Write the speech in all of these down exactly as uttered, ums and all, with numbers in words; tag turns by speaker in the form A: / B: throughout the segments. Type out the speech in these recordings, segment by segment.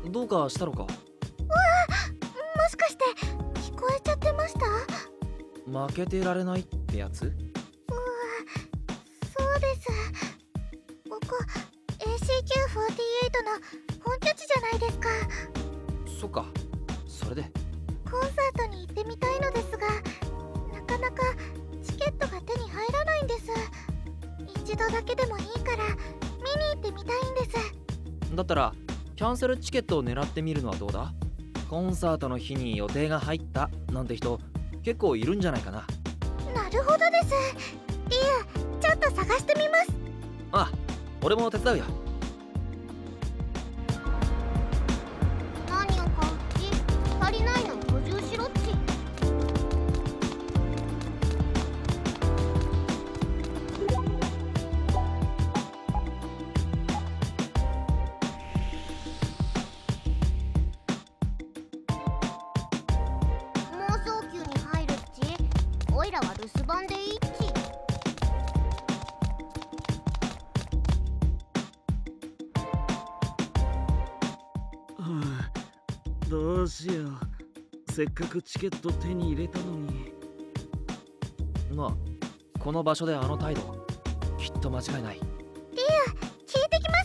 A: どうかしたのか？
B: うわあ、もしかして聞こえちゃってました？
A: 負けてられないってやつ？
B: うわ、そうです。ここ エーシーキューフォーティーエイト の本拠地じゃないですか。
A: そっか、それで
B: コンサートに行ってみたいのですが、なかなかチケットが手に入らないんです。一度だけでもいいから見に行ってみたいんです。
A: だったらキャンセルチケットを狙ってみるのはどうだ？コンサートの日に予定が入ったなんて人結構いるんじゃないかな。
B: なるほどです。リュウ、ちょっと探してみます。
A: ああ、俺も手伝うよ。
B: 何を買うっち？足りないの補充しろっち。妄想球に入るっち。おいらは留守番でいいっち。
C: はあ、どうしよう。せっかくチケット手に入れたのに。
A: なあ、この場所であの態度、きっと間違いない。
B: リュウ、聞いてきます。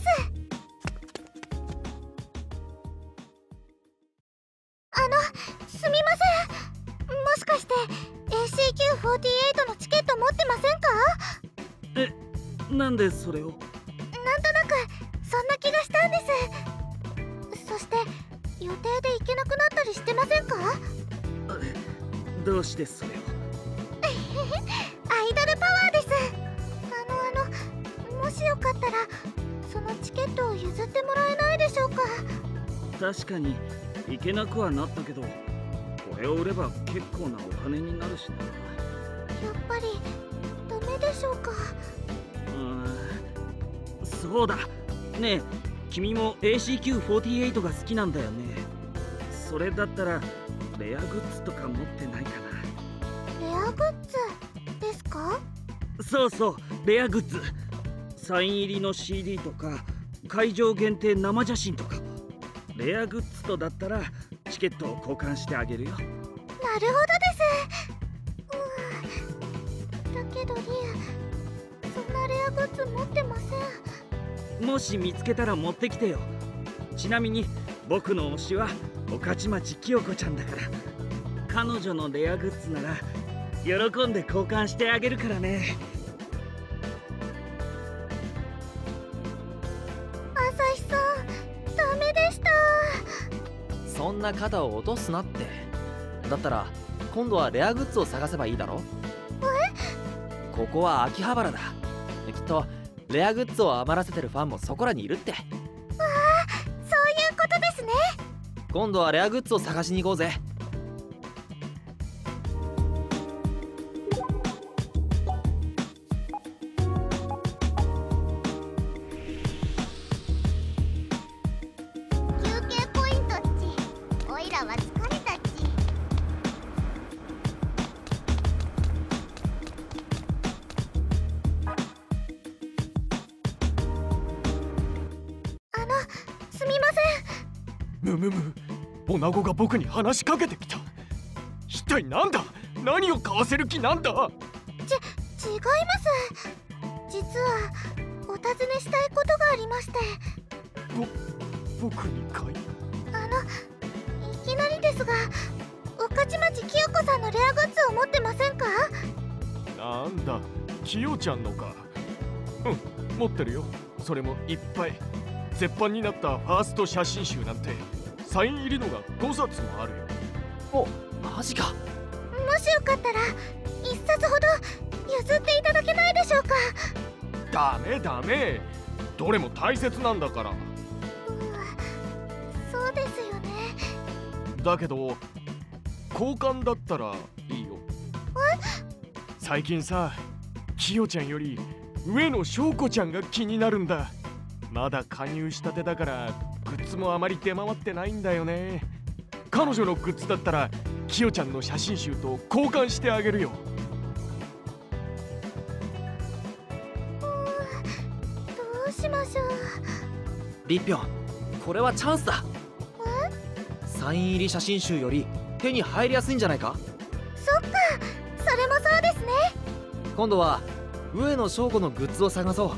B: あの、すみません。もしかして エーシーキューフォーティーエイト のチケット持ってませんか？
C: え、なんでそれを？
B: なんとなくそんな気がしたんです。そして予定で行けなくなったりしてませんか？
C: どうしてそれを？
B: アイドルパワーです。あのあのもしよかったらそのチケットを譲ってもらえないでしょうか？
C: 確かに行けなくはなったけど、これを売れば結構なお金になるしな。
B: やっぱりダメでしょうか？
C: うーん、そうだ。ねえ、君も エーシーキューフォーティーエイト が好きなんだよね。それだったらレアグッズとか持ってないかな？
B: レアグッズですか？
C: そうそう、レアグッズ。サイン入りの シーディー とか会場限定生写真とか。レアグッズとだったらチケットを交換してあげるよ。
B: なるほどです。うわ、だけどリュウ、そんなレアグッズ持ってません。
C: もし見つけたら持ってきてよ。ちなみに僕の推しは御徒町清子ちゃんだから、彼女のレアグッズなら喜んで交換してあげるからね。
B: 朝日さん、ダメでした。
A: そんな肩を落とすなって。だったら今度はレアグッズを探せばいいだろ。
B: え？
A: ここは秋葉原だ。きっとレアグッズを余らせてるファンもそこらにいるって。
B: わあ、そういうことですね。
A: 今度はレアグッズを探しに行こうぜ。
B: 休憩ポイントっち。おいらは疲れたっち。あの、すみません。
D: むむむ、女子が僕に話しかけてきた。一体なんだ？何を買わせる気なんだ？
B: ち、違います。実はお尋ねしたいことがありまして。
D: ぼ、僕にかい？
B: あの、いきなりですが、御徒町清子さんのレアグッズを持ってませんか？
D: なんだ、清ちゃんのか。うん、持ってるよ。それもいっぱい。絶版になったファースト写真集なんてサイン入りのがごさつもあるよ。
A: お、マジか。
B: もしよかったら一冊ほど譲っていただけないでしょうか？
D: ダメダメ、どれも大切なんだから。
B: うわ、そうですよね。
D: だけど交換だったらいいよ。最近さ、清ちゃんより上野翔子ちゃんが気になるんだ。まだ加入したてだからグッズもあまり出回ってないんだよね。彼女のグッズだったら清ちゃんの写真集と交換してあげるよ。
B: どうしましょう。
A: リッピョン、これはチャンスだ。
B: お
A: サイン入り写真集より手に入りやすいんじゃないか。
B: そっか、それもそうですね。
A: 今度は上野翔子のグッズを探そう。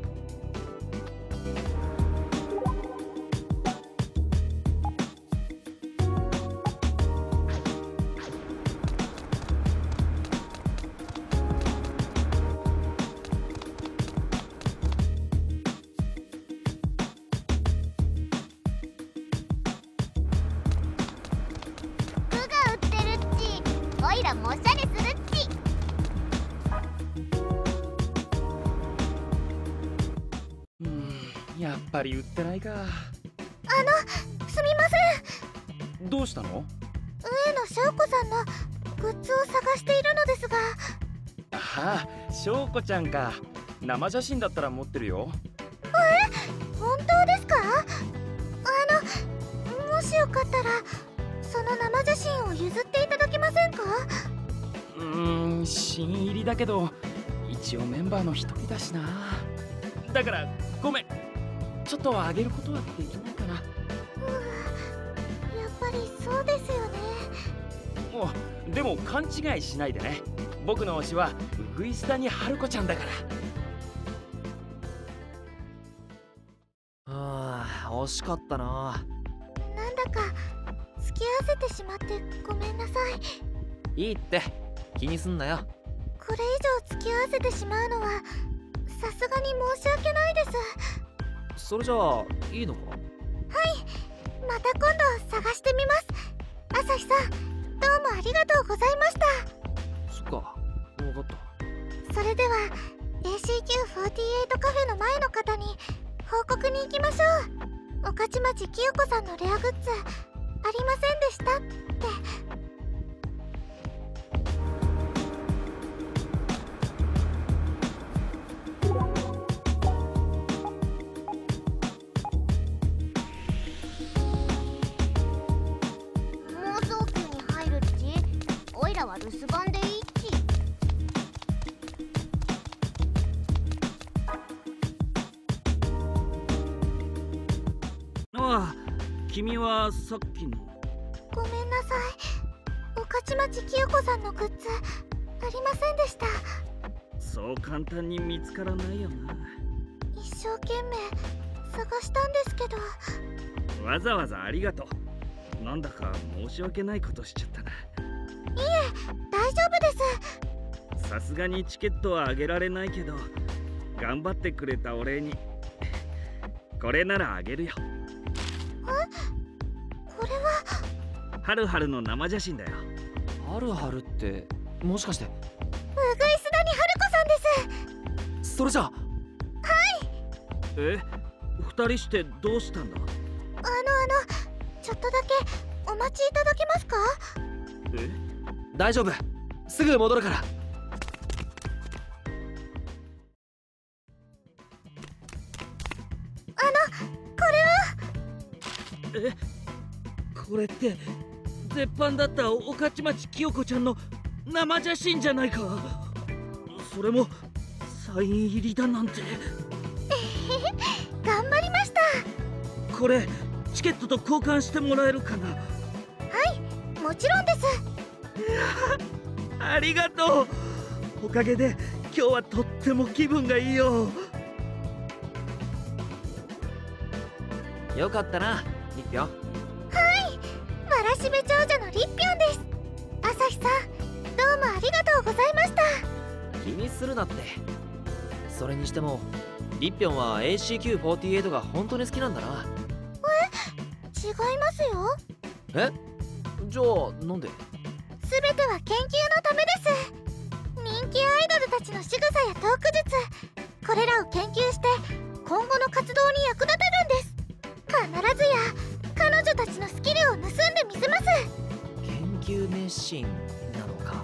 B: もおしゃれするっち。
C: うーん、やっぱり売ってないか。
B: あの、すみません。
C: どうしたの？
B: 上野翔子さんのグッズを探しているのですが。
C: ああ、翔子ちゃんか。生写真だったら持ってるよ。
B: え、本当ですか？あの、もしよかったらその生写真を譲っていただけませんか？
C: うーん、新入りだけど一応メンバーの一人だしな。だからごめん、ちょっとあげることはできないかな。
B: うん、やっぱりそうですよね。
C: お、でも勘違いしないでね。僕の推しはウグイス谷春子ちゃんだから。
A: ああ、惜しかったな。
B: なんだか付き合わせてしまってごめんなさい。
A: いいって気にすんなよ。
B: これ以上付き合わせてしまうのはさすがに申し訳ないです。
A: それじゃあいいのか？
B: はい、また今度探してみます。朝日さん、どうもありがとうございました。
A: そっか、分かった。
B: それでは エーシーキューフォーティーエイト カフェの前の方に報告に行きましょう。御徒町清子さんのレアグッズありませんでしたって。妄想宮に入るっち。おいらは留守番でいいっち。
C: ああ、君はさっきの。
B: ごめんなさい。御徒町清子さんのグッズありませんでした。
C: そう簡単に見つからないよな。
B: 一生懸命探したんですけど。
C: わざわざありがとう。なんだか申し訳ないことしちゃったな。
B: いえ、大丈夫です。
C: さすがにチケットはあげられないけど、頑張ってくれたお礼にこれならあげるよ。
B: え、これは
C: はるはるの生写真だよ。
A: はるはるってもしかして
B: ウグイス谷春子さんです。
A: それじゃあ。
C: え、二人してどうしたんだ？
B: あのあのちょっとだけお待ちいただけますか？
C: え？
A: 大丈夫、すぐ戻るから。
B: あの、これは。
C: え、これって絶版だった御徒町清子ちゃんの生写真じゃないか。それもサイン入りだなんて。
B: 頑張りました。
C: これチケットと交換してもらえるかな？
B: はい、もちろんです。
C: ありがとう。おかげで今日はとっても気分がいいよ。
A: よかったな、リッピョン。
B: はい、わらしべ長者のリッピョンです。朝日さん、どうもありがとうございました。
A: 気にするなって。それにしてもリッピョンは エーシーキューフォーティーエイト が本当に好きなんだな。
B: え、違いますよ。
A: え、じゃあなんで？
B: すべては研究のためです。人気アイドルたちの仕草やトーク術、これらを研究して今後の活動に役立てるんです。必ずや彼女たちのスキルを盗んでみせます。
A: 研究熱心なのか。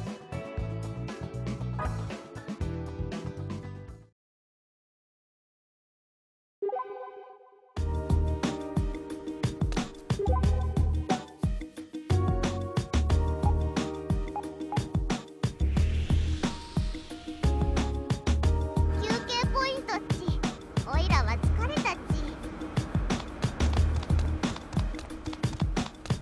B: 休憩ポイントっち。おいらは疲れたっち。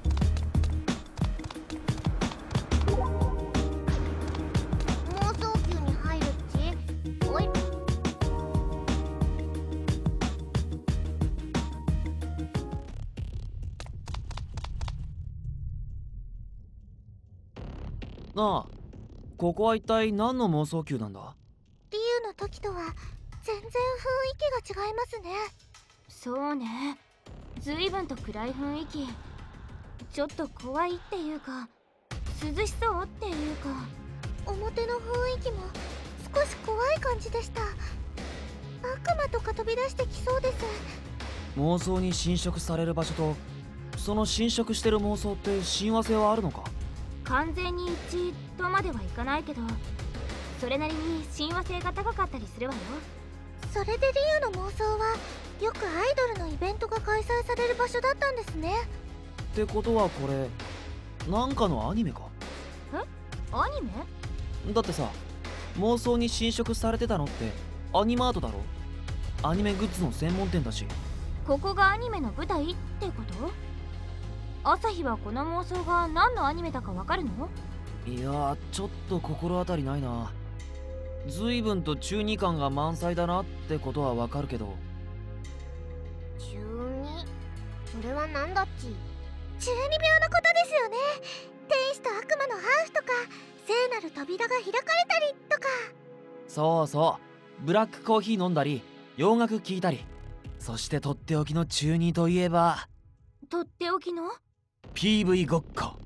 A: なあ、ここは一体何の妄想宮なんだ？
B: リュウの時とは全然雰囲気が違いますね。
E: そうね、随分と暗い雰囲気。ちょっと怖いっていうか、涼しそうっていうか。
B: 表の雰囲気も少し怖い感じでした。悪魔とか飛び出してきそうです。
A: 妄想に侵食される場所と、その侵食してる妄想って親和性はあるのか？
E: 完全に一致とまではいかないけど、それなりに親和性が高かったりするわよ。
B: それでリュウの妄想はよくアイドルのイベントが開催される場所だったんですね。
A: ってことはこれなんかのアニメか？
E: え？アニメ？
A: だってさ、妄想に侵食されてたのってアニマートだろ？アニメグッズの専門店だし。
E: ここがアニメの舞台ってこと？朝日はこの妄想が何のアニメだかわかるの？
A: いやー、ちょっと心当たりないな。随分と中二感が満載だなってことはわかるけど。
B: 中二？それは何だっち？中二病のことですよね。天使と悪魔のハーフとか、聖なる扉が開かれたりとか。
A: そうそう、ブラックコーヒー飲んだり洋楽聴いたり、そしてとっておきの中二といえば、
E: とっておきの
A: ピーブイ ごっこ。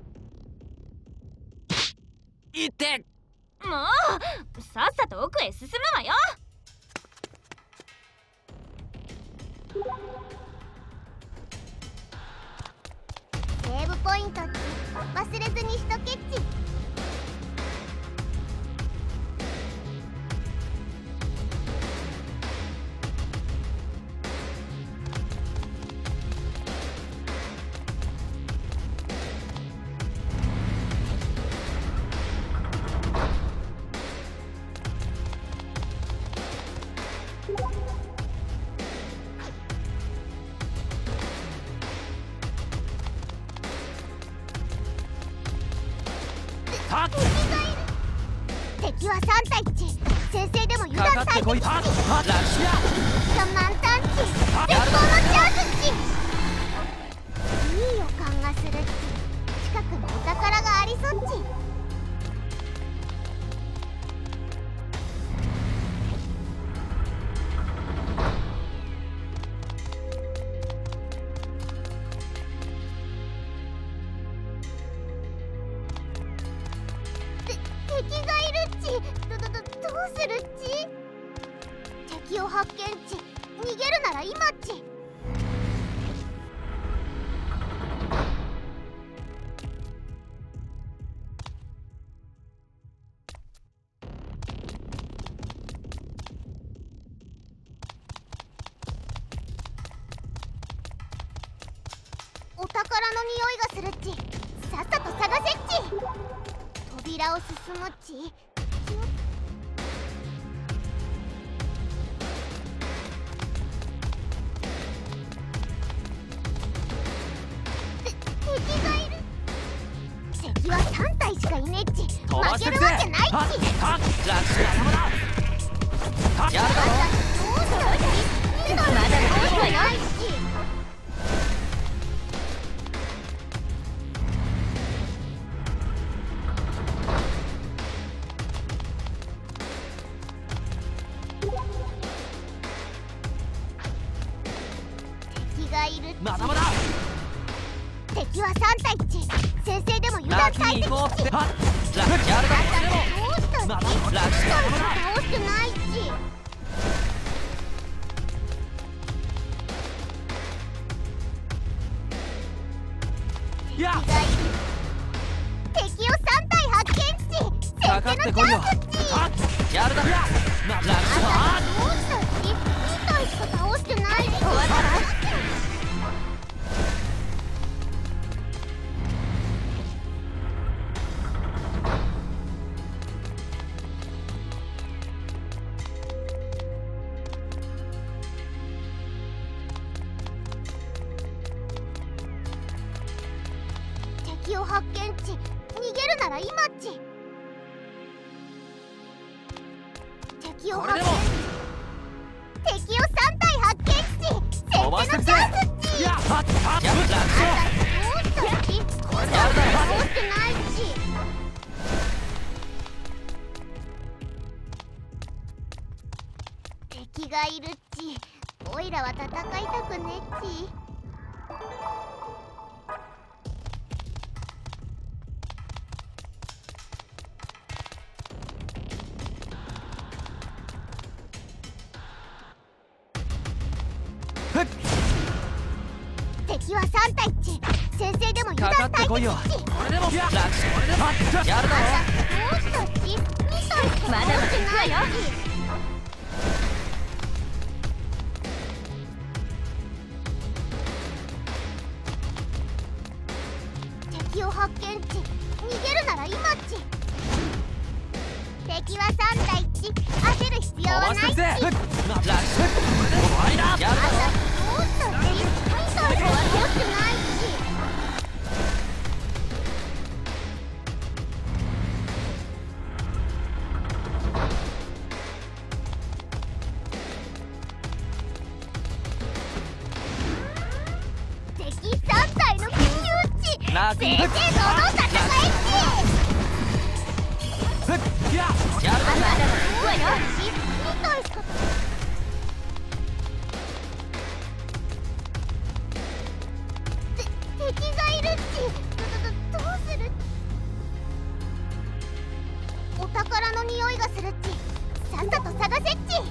A: いて
E: もうさっさと奥へ進むわよ。
B: セーブポイント忘れずにしとけっち。敵はさん対いち。先生でも油断
A: かかってこい。ラッシュや
B: が満タンチ。絶好のチャンスっち。いい予感がするっち。近くにお宝がありそっち。敵がいるっち。どどどどうするっち。敵を発見っち。逃げるなら今っち。お宝の匂いがするっち。さっさと探せっち。扉を進むっち。て敵がいる。敵はさん体しかいねえっち。
A: 飛ば
B: 負ける
A: してくぜ。
B: わけないっち。
A: はっはっラッシュ頭だ。はっやるだろ。
B: どうしたっち。まだ倒してないっち。敵がいるっち。
A: まだまだ。
B: 敵はさん対いち。先生でも油断
A: 楽に
B: 大敵っち。
A: 行こうって。はっラッシュやるだろ。
B: どうしたっち。
A: まだラッシュ頭だ。
B: 倒してないっち。
A: やっ
B: 敵がいる。敵をさん体発見っち。
A: かかってこいよ。はっやるだろ。まラッシュは
B: どうしたっち。に体しか倒してないっち。敵を発見っち。逃げるなら今っち。敵を
A: これで
B: 発見
A: も。
B: 敵をさん体発見っち。先手のチャンスっち。
A: やっはっやるラッシュ。
B: どうしたっち。こんなの倒してないっち。 いるっち。おいらは戦いたくねっち。敵はさんたいっち。先生でも油断大敵っち。
A: これでも楽勝。これでもやるだろ。
B: どうしたっち。にたいしか
E: まだまだ行くわよ。
B: 敵を発見っち。逃げるなら今っち。敵はさんたいっち。焦る必要はないっち。
A: 楽勝。これでも終わりだ。やるだろ。
B: どうしたっち。にたいしかは取ってないっち。敵さんたいの金融っち。
A: な
B: 正々堂々戦えっち。
A: やる
B: まだまだ行くわよ。にたいしかて敵がいるっち。ど、ど、どうする。お宝の匂いがするっち。さっさと探せっち。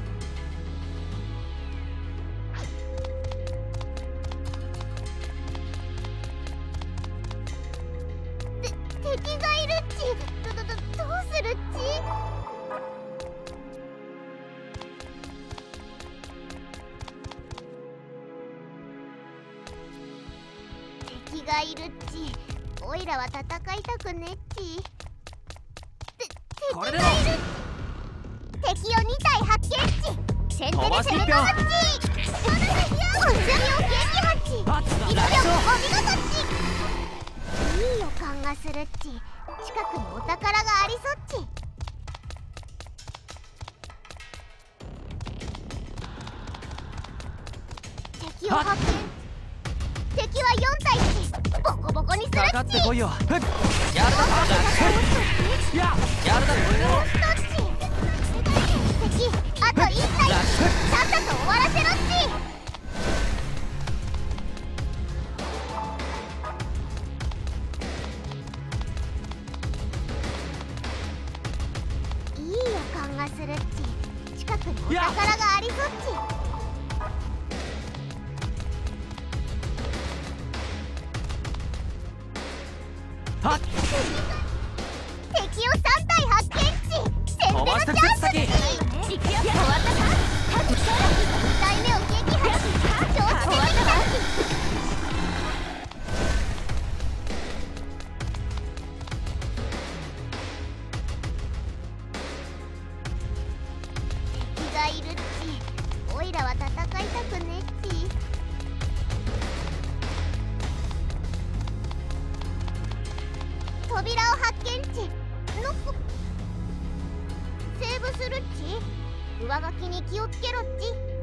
B: て敵がいるっち。ど、ど、ど、どうするっち。敵がいるっち。おいらは戦いたくねっち。て敵
A: これでも
B: がいる。敵をにたい発見っち。先手で攻め込むっち。こっちを撃撃破っち。
A: あっ
B: 一挙お見事っち。いい予感がするっち。近くにお宝がありそっち。敵を発見。敵はよんたいっち。ボコボコにする
A: かか
B: っち。
A: ってこいよ。やるだろ。ややるだろ。これでも
B: 敵あといちたい。さっさと終わらせろっち。いい予感がするっち。近くにお宝がありそっち。
A: はっ
B: 敵をさんたい発見っち。先手のチャンスっち。
E: 行くよ。終わったか。
B: にたいめを撃破し調子出てきたっち。敵がいるっち。おいらは戦いたくねっち。扉を発見っち。ノック。セーブするっち。上書きに気をつけろっち。